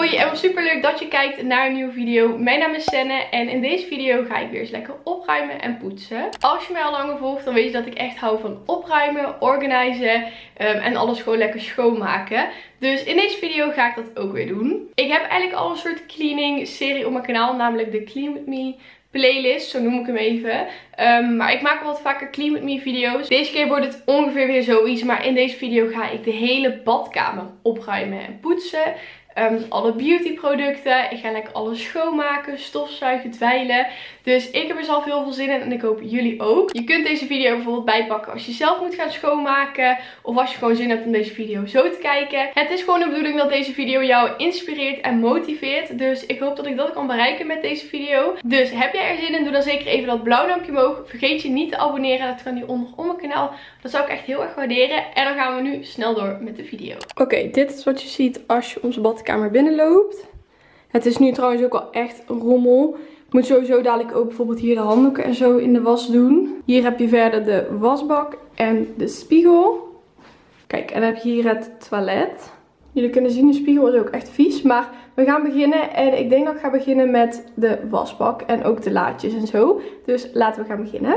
Hoi en wat super leuk dat je kijkt naar een nieuwe video. Mijn naam is Senne en in deze video ga ik weer eens lekker opruimen en poetsen. Als je mij al langer volgt, dan weet je dat ik echt hou van opruimen, organiseren en alles gewoon lekker schoonmaken. Dus in deze video ga ik dat ook weer doen. Ik heb eigenlijk al een soort cleaning serie op mijn kanaal, namelijk de Clean With Me playlist, zo noem ik hem even. Maar ik maak wel wat vaker Clean With Me video's. Deze keer wordt het ongeveer weer zoiets, maar in deze video ga ik de hele badkamer opruimen en poetsen. Dus alle beauty producten. Ik ga lekker alles schoonmaken, stofzuigen, dweilen. Dus ik heb er zelf heel veel zin in en ik hoop jullie ook. Je kunt deze video bijvoorbeeld bijpakken als je zelf moet gaan schoonmaken. Of als je gewoon zin hebt om deze video zo te kijken. Het is gewoon de bedoeling dat deze video jou inspireert en motiveert. Dus ik hoop dat ik dat kan bereiken met deze video. Dus heb jij er zin in? Doe dan zeker even dat blauw duimpje omhoog. Vergeet je niet te abonneren. Dat kan hieronder op mijn kanaal. Dat zou ik echt heel erg waarderen. En dan gaan we nu snel door met de video. Oké, dit is wat je ziet als je onze badkamer binnenloopt. Het is nu trouwens ook al echt rommel. Ik moet sowieso dadelijk ook bijvoorbeeld hier de handdoeken en zo in de was doen. Hier heb je verder de wasbak en de spiegel. Kijk, en dan heb je hier het toilet. Jullie kunnen zien, de spiegel is ook echt vies. Maar we gaan beginnen en ik denk dat ik ga beginnen met de wasbak en ook de laadjes en zo. Dus laten we gaan beginnen.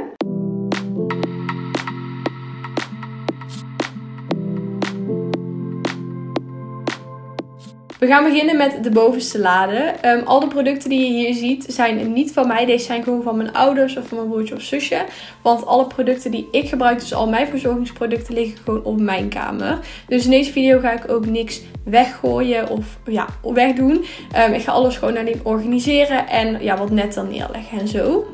We gaan beginnen met de bovenste lade. Al de producten die je hier ziet zijn niet van mij. Deze zijn gewoon van mijn ouders of van mijn broertje of zusje. Want alle producten die ik gebruik, dus al mijn verzorgingsproducten, liggen gewoon op mijn kamer. Dus in deze video ga ik ook niks weggooien of ja, wegdoen. Ik ga alles gewoon nadien organiseren en ja, wat net dan neerleggen en zo.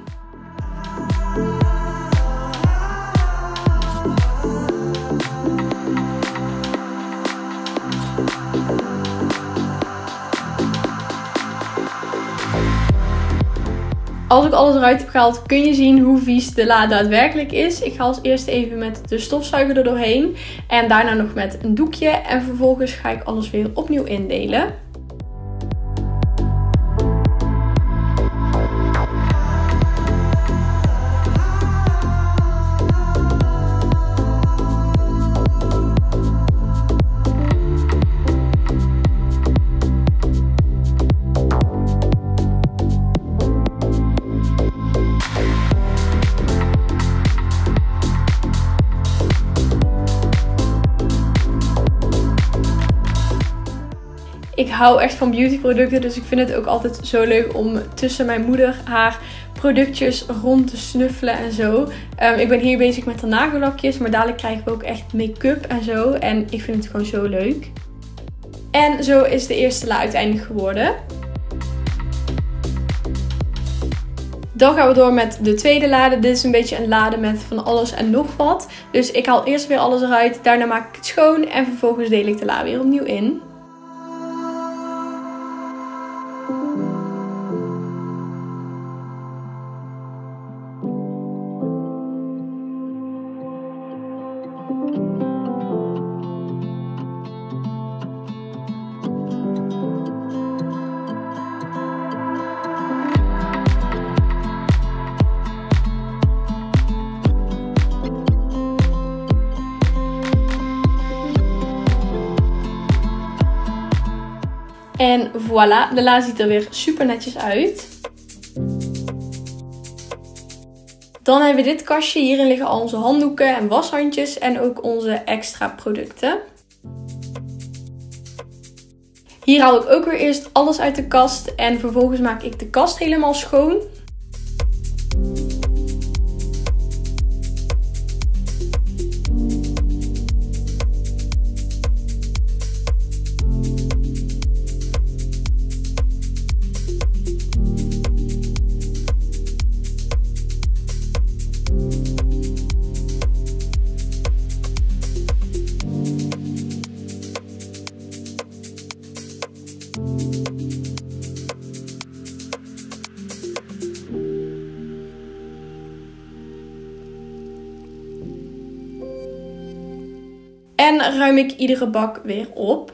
Als ik alles eruit heb gehaald, kun je zien hoe vies de la daadwerkelijk is. Ik ga als eerste even met de stofzuiger er doorheen. En daarna nog met een doekje. En vervolgens ga ik alles weer opnieuw indelen. Ik hou echt van beautyproducten, dus ik vind het ook altijd zo leuk om tussen mijn moeder haar productjes rond te snuffelen en zo. Ik ben hier bezig met de nagellakjes, maar dadelijk krijgen we ook echt make-up en zo. En ik vind het gewoon zo leuk. En zo is de eerste la uiteindelijk geworden. Dan gaan we door met de tweede lade. Dit is een beetje een lade met van alles en nog wat. Dus ik haal eerst weer alles eruit, daarna maak ik het schoon en vervolgens deel ik de la weer opnieuw in. En voilà, de la ziet er weer super netjes uit. Dan hebben we dit kastje. Hierin liggen al onze handdoeken en washandjes en ook onze extra producten. Hier haal ik ook weer eerst alles uit de kast en vervolgens maak ik de kast helemaal schoon. En ruim ik iedere bak weer op.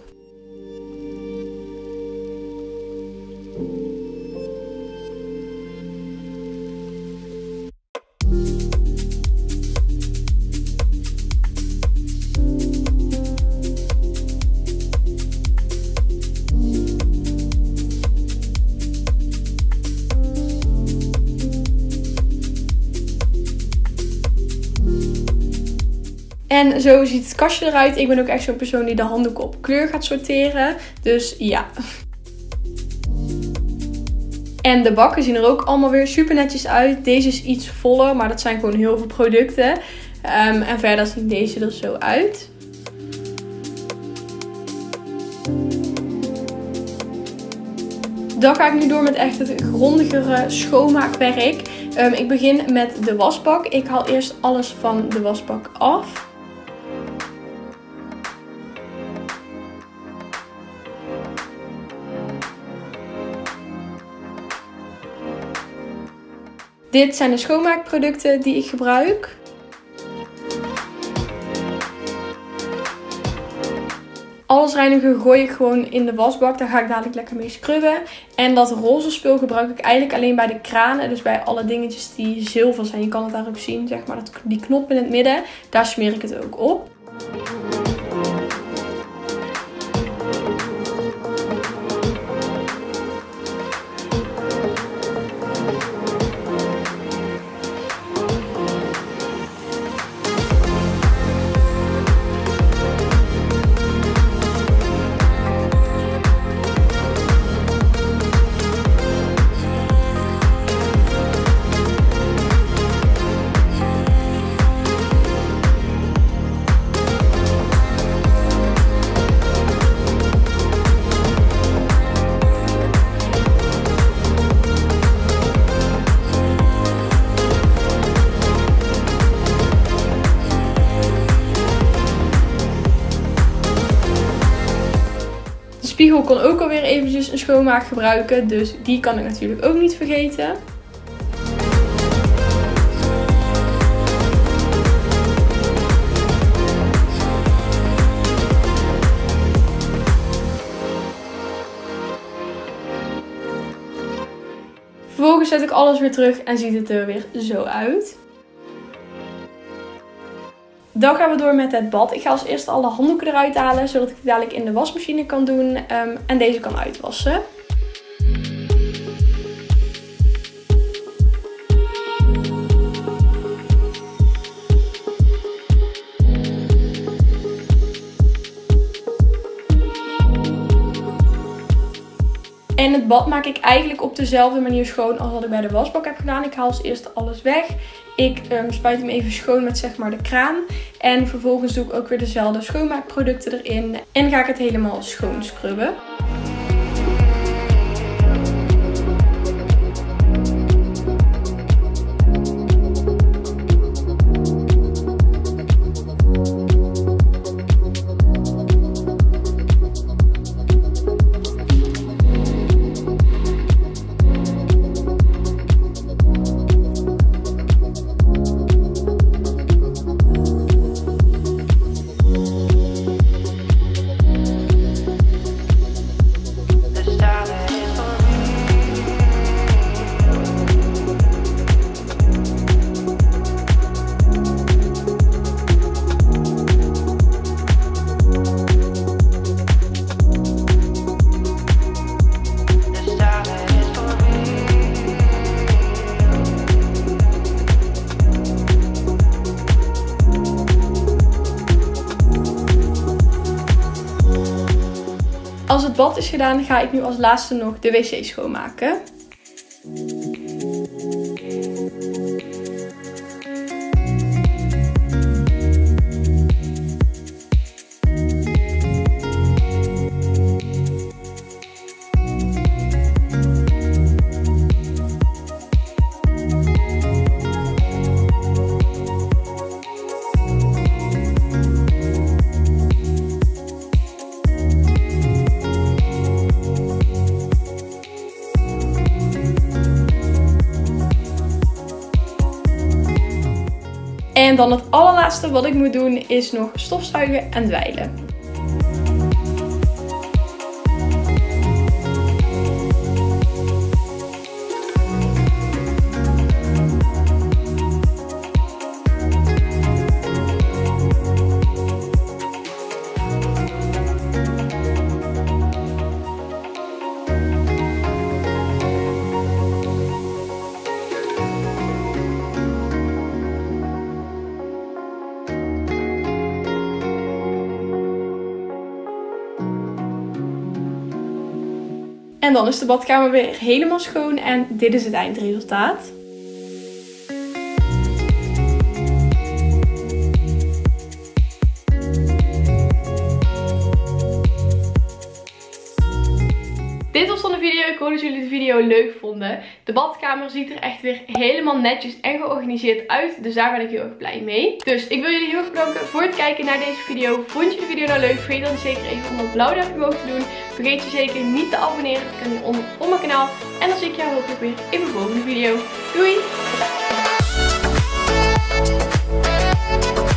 En zo ziet het kastje eruit. Ik ben ook echt zo'n persoon die de handdoeken op kleur gaat sorteren. Dus ja. En de bakken zien er ook allemaal weer super netjes uit. Deze is iets voller, maar dat zijn gewoon heel veel producten. En verder zien deze er zo uit. Dan ga ik nu door met echt het grondigere schoonmaakwerk. Ik begin met de wasbak. Ik haal eerst alles van de wasbak af. Dit zijn de schoonmaakproducten die ik gebruik. Alles reinigen gooi ik gewoon in de wasbak. Daar ga ik dadelijk lekker mee scrubben. En dat roze spul gebruik ik eigenlijk alleen bij de kranen. Dus bij alle dingetjes die zilver zijn. Je kan het daar ook zien, zeg maar, die knop in het midden. Daar smeer ik het ook op. De spiegel kon ook alweer eventjes een schoonmaak gebruiken, dus die kan ik natuurlijk ook niet vergeten. Vervolgens zet ik alles weer terug en ziet het er weer zo uit. Dan gaan we door met het bad. Ik ga als eerste alle handdoeken eruit halen, zodat ik die dadelijk in de wasmachine kan doen en deze kan uitwassen. En het bad maak ik eigenlijk op dezelfde manier schoon als wat ik bij de wasbak heb gedaan. Ik haal als eerste alles weg. Ik spuit hem even schoon met zeg maar de kraan. En vervolgens doe ik ook weer dezelfde schoonmaakproducten erin. En ga ik het helemaal schoon scrubben. Als het bad is gedaan, ga ik nu als laatste nog de wc schoonmaken. En dan het allerlaatste wat ik moet doen is nog stofzuigen en dweilen. En dan is de badkamer weer helemaal schoon en dit is het eindresultaat. Dit was dan de video. Ik hoop dat jullie de video leuk vonden. De badkamer ziet er echt weer helemaal netjes en georganiseerd uit. Dus daar ben ik heel erg blij mee. Dus ik wil jullie heel erg bedanken voor het kijken naar deze video. Vond je de video nou leuk? Vergeet dan zeker even om dat blauwe duimpje omhoog te doen. Vergeet je zeker niet te abonneren. Dat kan hieronder op mijn kanaal. En dan zie ik jou hopelijk weer in mijn volgende video. Doei!